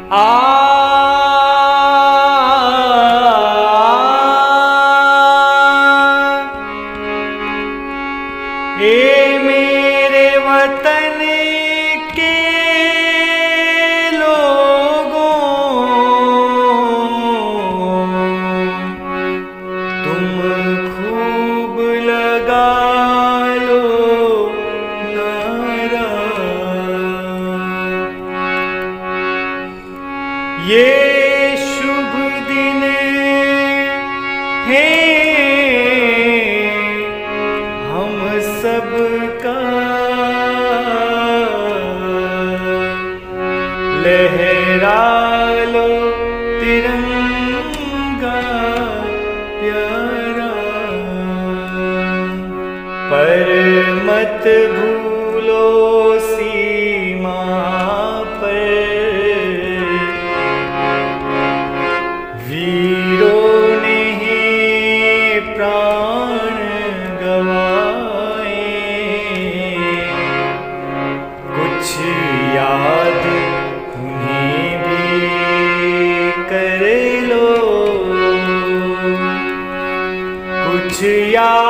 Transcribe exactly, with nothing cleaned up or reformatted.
ए मेरे वतन के लोगों, तुम खूब लगा लो नारा। ये शुभ दिन है सबका, लहरा लो तिरंगा प्यारा, पर मत भूलो सीमा पर वीरों ने प्राण गवाए। कुछ याद उन्हें भी कर लो, कुछ याद